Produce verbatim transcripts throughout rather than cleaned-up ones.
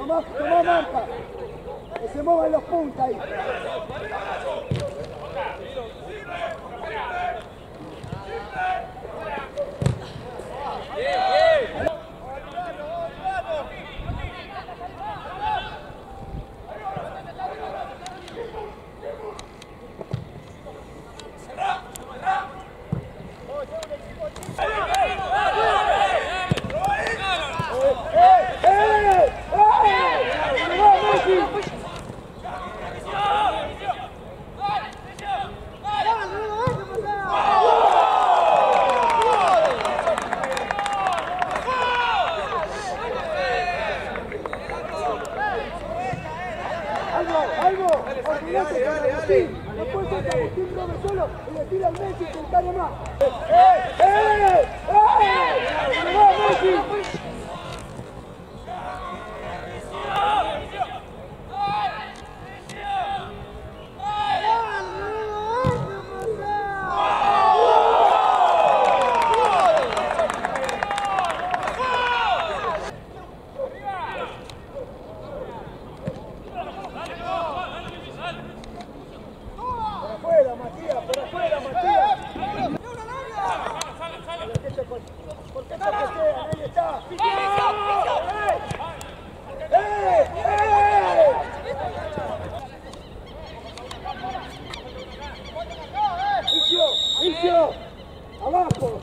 Tomá, tomá marca. Que se muevan los puntas ahí. Algo, olvídate que Agustín, no puede ser que Agustín robe solo y le tira al Messi que encargue más. ¡Eh! ¡Eh! ¡Eh! ¡Se va Messi! ¿Por qué te pasean? Ahí está. ¡Eh! ¡Eh! ¡Vicio! ¡Vicio! ¡Abajo!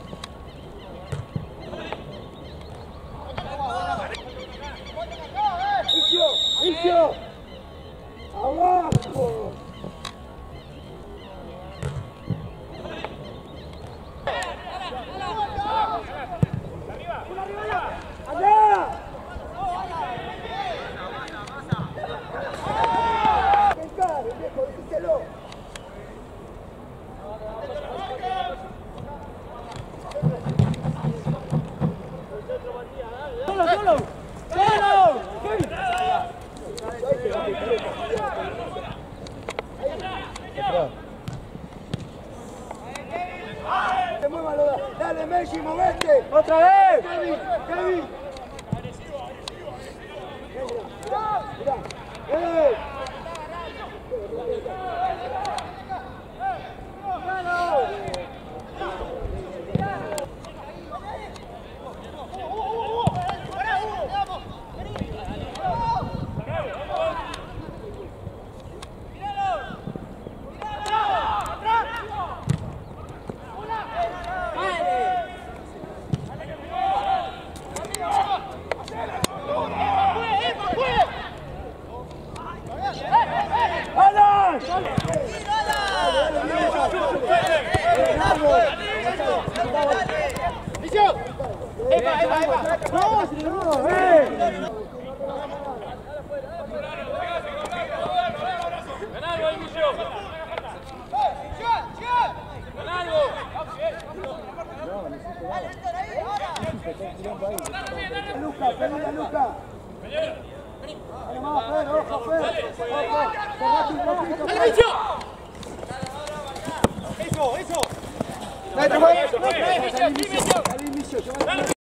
¡Vicio! ¡Vicio! ¡Abajo! ¡Solo, solo! ¡Solo! ¡Se mueva, Loda! ¡Dale, Messi, movete! ¡Otra vez! ¡Kevin! ¡Kevin! ¡Agresivo, agresivo! ¡Mirá! ¡Eh! ¡Epa, epa, epa! ¡No, si no! ¡Eh! ¡Ganalo ahí, Micho! ¡Ganalo! ¡Luca, pedile a Luca! ¡Dale más, Pedro, ojo, Pedro! ¡Ojo! ¡Cerrate un poquito! ¡Dale, Micho! ¡Eso, eso! ¡Dale, Micho! ¡Dale, Micho!